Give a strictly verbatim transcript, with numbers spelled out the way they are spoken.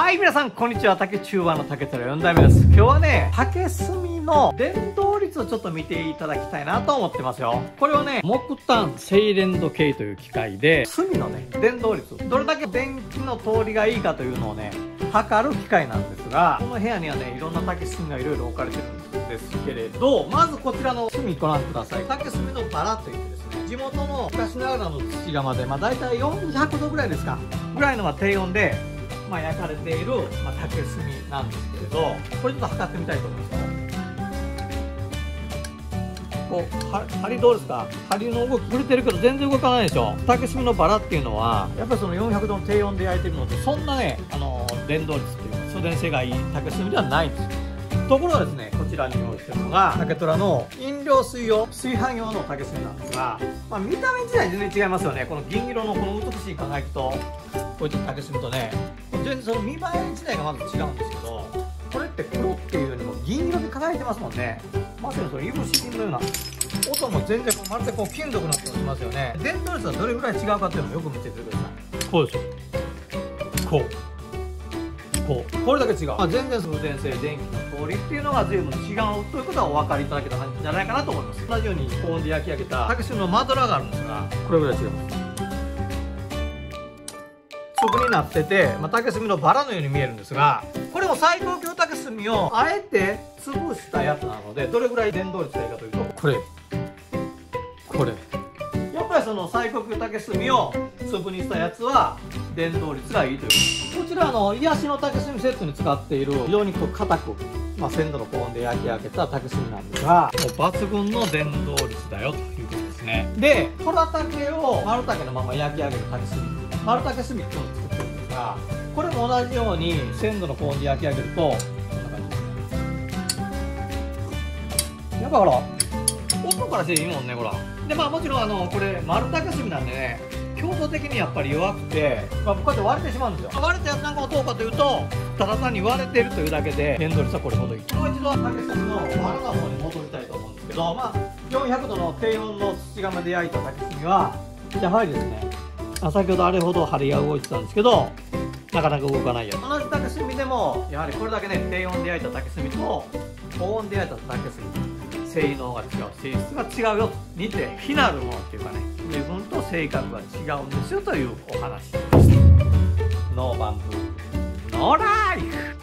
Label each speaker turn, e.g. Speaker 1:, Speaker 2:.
Speaker 1: はい、皆さん、こんにちは。竹中和の竹虎よん代目です。今日はね、竹炭の伝導率をちょっと見ていただきたいなと思ってますよ。これをね、木炭精錬度計という機械で、炭のね、伝導率、どれだけ電気の通りがいいかというのをね、測る機械なんですが、この部屋にはね、いろんな竹炭がいろいろ置かれてるんですけれど、まずこちらの炭ご覧ください。竹炭のバラといってですね、地元の昔ながらの土窯で、まあ大体よんひゃくどぐらいですか、ぐらいのまあ低温で、まあ、焼かれている、まあ、竹炭なんですけれど、これちょっと測ってみたいと思いますよ。こうは針どうですか？針の動き触れてるけど全然動かないでしょ。竹炭のバラっていうのはやっぱりそのよんひゃくどの低温で焼いてるので、そんなね、あの伝導率っていうか送電性がいい竹炭ではないんですよ。ところがですね、こちらに用意してるのが竹虎の飲料水用炊飯用の竹炭なんですが、まあ、見た目自体全然違いますよね。この銀色のこの美しい輝きとこういった竹炭とね、全然その見栄え自体がまず違うんですけど、これって黒っていうよりも銀色で輝いてますもんね。まさにそのいぶし銀のような音も全然こうまるでこう金属の音がしますよね。伝導率はどれぐらい違うかっていうのをよく見ててください。こうですよ。こうこうこれだけ違う、まあ、全然送電性電気の通りっていうのが随分違うということはお分かりいただけたんじゃないかなと思います。同じように高温で焼き上げた竹炭のマドラーがあるんですが、これぐらい違います。粒になってて、まあ、竹炭のバラのように見えるんですが、これも最高級竹炭をあえて潰したやつなので、どれぐらい伝導率がいいかというと、これこれやっぱりその最高級竹炭を粒にしたやつは伝導率がいいということです。こちらの癒しの竹炭セットに使っている非常にこう硬く、まあ、せんどの高温で焼き上げた竹炭なんですが、もう抜群の伝導率だよということですね。で、虎竹を丸竹のまま焼き上げる竹炭、丸竹炭っていうのを作ってるんですが、これも同じようにせんどの高温で焼き上げるとこんな感じですね。やっぱほら音からしていいもんね、ほら。で、まあもちろんあのこれ丸竹炭なんでね、強度的にやっぱり弱くて、まあ、こうやって割れてしまうんですよ。割れたやつなんかをどうかというと、ただ単に割れているというだけで伝導率はこれほどいい。もう一度竹炭のバラの方に戻りたいと思うんですけど、まあよんひゃくどの低温の土窯で焼いた竹炭はやはりですね、先ほどあれほど針が動いてたんですけど、なかなか動かないやつ。同じ竹炭でもやはりこれだけね、低温で焼いた竹炭と高温で焼いた竹炭、性能が違う、性質が違うよと。似て非なるものっていうかね、自分と性格が違うんですよというお話です。ノーバンブーノーライフ。